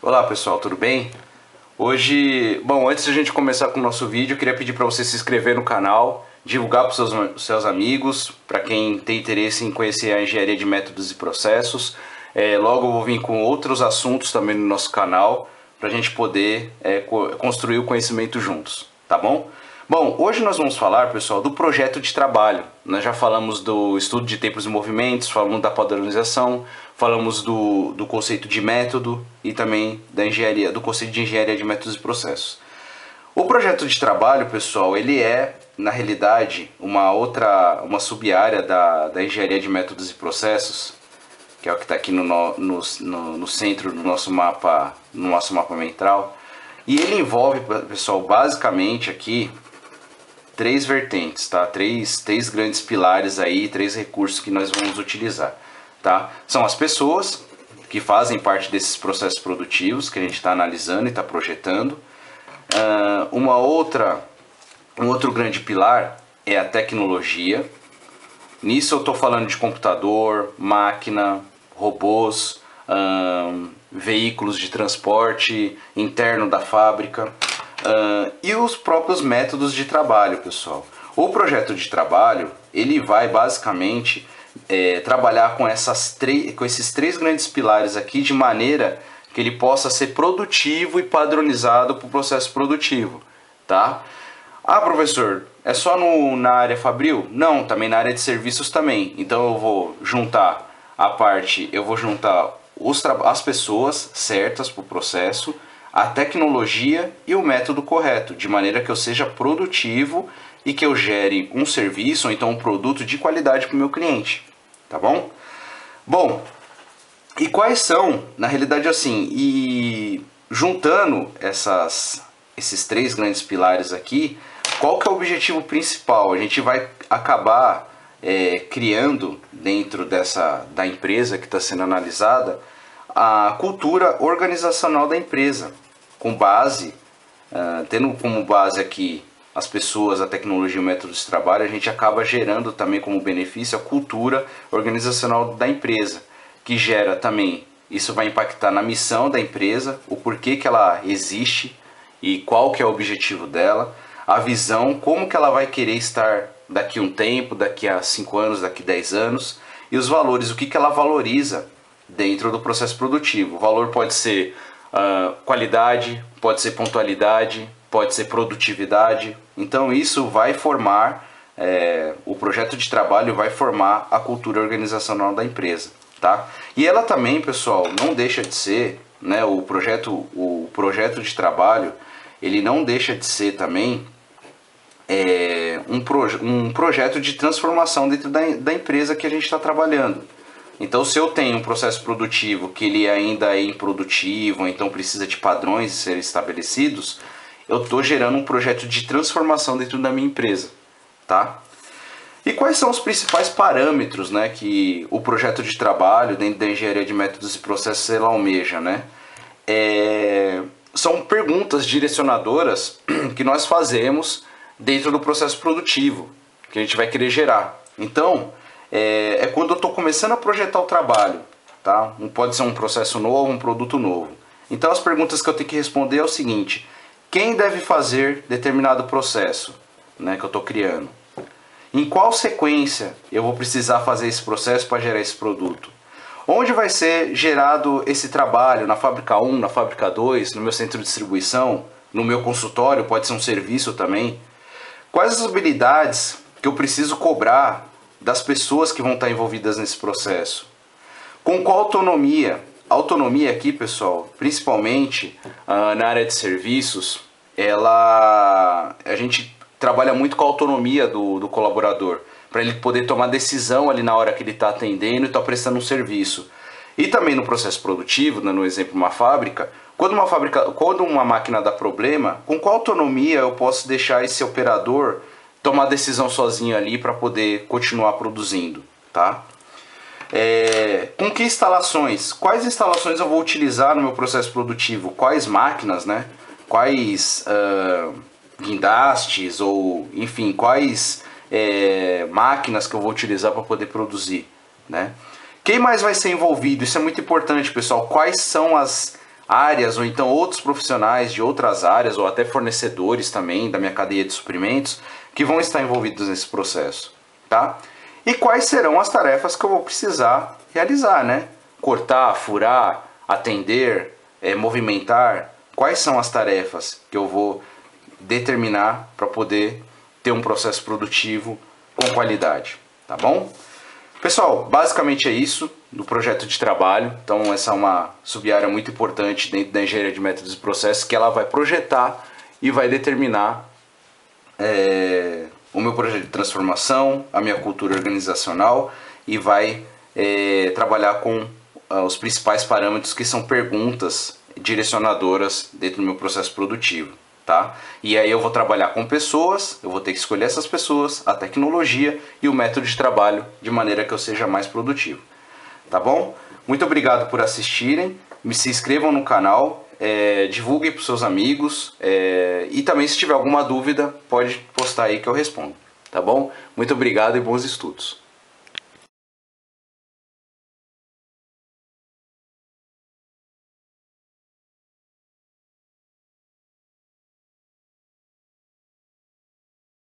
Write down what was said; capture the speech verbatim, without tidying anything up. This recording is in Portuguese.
Olá pessoal, tudo bem? Hoje, bom, antes de a gente começar com o nosso vídeo, eu queria pedir para você se inscrever no canal, divulgar para os seus, seus amigos, para quem tem interesse em conhecer a engenharia de métodos e processos. É, logo eu vou vir com outros assuntos também no nosso canal, para a gente poder é, co construir o conhecimento juntos, tá bom? Bom, hoje nós vamos falar, pessoal, do projeto de trabalho. Nós já falamos do estudo de tempos e movimentos, falamos da padronização, falamos do, do conceito de método e também da engenharia, do conceito de engenharia de métodos e processos. O projeto de trabalho, pessoal, ele é, na realidade, uma outra, uma sub-área da, da engenharia de métodos e processos, que é o que está aqui no, no, no, no centro do nosso mapa, no nosso mapa mental. E ele envolve, pessoal, basicamente aqui, três vertentes, tá? Três, três grandes pilares aí, três recursos que nós vamos utilizar, tá? São as pessoas que fazem parte desses processos produtivos que a gente está analisando e está projetando. Uh, uma outra, um outro grande pilar é a tecnologia. Nisso eu estou falando de computador, máquina, robôs, uh, veículos de transporte interno da fábrica. Uh, e os próprios métodos de trabalho, pessoal. O projeto de trabalho, ele vai basicamente é, trabalhar com, essas com esses três grandes pilares aqui, de maneira que ele possa ser produtivo e padronizado para o processo produtivo, tá? Ah, professor, é só no, na área fabril? Não, também na área de serviços também. Então eu vou juntar a parte, eu vou juntar os, as pessoas certas para o processo, a tecnologia e o método correto, de maneira que eu seja produtivo e que eu gere um serviço ou então um produto de qualidade para o meu cliente, tá bom? Bom, e quais são, na realidade assim, e juntando essas, esses três grandes pilares aqui, qual que é o objetivo principal? A gente vai acabar é, criando dentro dessa, da empresa que está sendo analisada a cultura organizacional da empresa, com base, uh, tendo como base aqui as pessoas, a tecnologia e o método de trabalho, a gente acaba gerando também como benefício a cultura organizacional da empresa, que gera também, isso vai impactar na missão da empresa, o porquê que ela existe e qual que é o objetivo dela, a visão, como que ela vai querer estar daqui a um tempo, daqui a cinco anos, daqui a dez anos, e os valores, o que que ela valoriza dentro do processo produtivo. O valor pode ser Uh, qualidade, pode ser pontualidade, pode ser produtividade. Então isso vai formar, é, o projeto de trabalho vai formar a cultura organizacional da empresa, tá? E ela também, pessoal, não deixa de ser, né, o projeto, o projeto de trabalho, ele não deixa de ser também é, um, proje um projeto de transformação dentro da, da empresa que a gente está trabalhando. Então, se eu tenho um processo produtivo que ele ainda é improdutivo, então precisa de padrões serem estabelecidos, eu estou gerando um projeto de transformação dentro da minha empresa, tá? E quais são os principais parâmetros, né, que o projeto de trabalho dentro da engenharia de métodos e processos ela almeja, né? É... São perguntas direcionadoras que nós fazemos dentro do processo produtivo que a gente vai querer gerar. Então, É, é quando eu estou começando a projetar o trabalho, tá? Pode ser um processo novo, um produto novo. Então as perguntas que eu tenho que responder é o seguinte: quem deve fazer determinado processo, né, que eu estou criando? Em qual sequência eu vou precisar fazer esse processo para gerar esse produto? Onde vai ser gerado esse trabalho? Na fábrica um, na fábrica dois, no meu centro de distribuição, no meu consultório, pode ser um serviço também. Quais as habilidades que eu preciso cobrar das pessoas que vão estar envolvidas nesse processo? Com qual autonomia? Autonomia aqui, pessoal, principalmente uh, na área de serviços, ela, a gente trabalha muito com a autonomia do, do colaborador, para ele poder tomar decisão ali na hora que ele está atendendo e está prestando um serviço. E também no processo produtivo, dando um exemplo, uma fábrica, quando uma, fábrica, quando uma máquina dá problema, com qual autonomia eu posso deixar esse operador tomar decisão sozinho ali para poder continuar produzindo, tá? É, com que instalações? Quais instalações eu vou utilizar no meu processo produtivo? Quais máquinas, né? Quais uh, guindastes ou, enfim, quais é, máquinas que eu vou utilizar para poder produzir, né? Quem mais vai ser envolvido? Isso é muito importante, pessoal. Quais são as áreas ou então outros profissionais de outras áreas ou até fornecedores também da minha cadeia de suprimentos que vão estar envolvidos nesse processo, tá? E quais serão as tarefas que eu vou precisar realizar, né? Cortar, furar, atender, é, movimentar. Quais são as tarefas que eu vou determinar para poder ter um processo produtivo com qualidade, tá bom? Pessoal, basicamente é isso do projeto de trabalho. Então essa é uma sub-área muito importante dentro da engenharia de métodos e processos, que ela vai projetar e vai determinar é, o meu projeto de transformação, a minha cultura organizacional e vai é, trabalhar com uh, os principais parâmetros que são perguntas direcionadoras dentro do meu processo produtivo. Tá? E aí eu vou trabalhar com pessoas, eu vou ter que escolher essas pessoas, a tecnologia e o método de trabalho de maneira que eu seja mais produtivo. Tá bom? Muito obrigado por assistirem, me se inscrevam no canal, é, divulguem para os seus amigos é, e também se tiver alguma dúvida pode postar aí que eu respondo. Tá bom? Muito obrigado e bons estudos.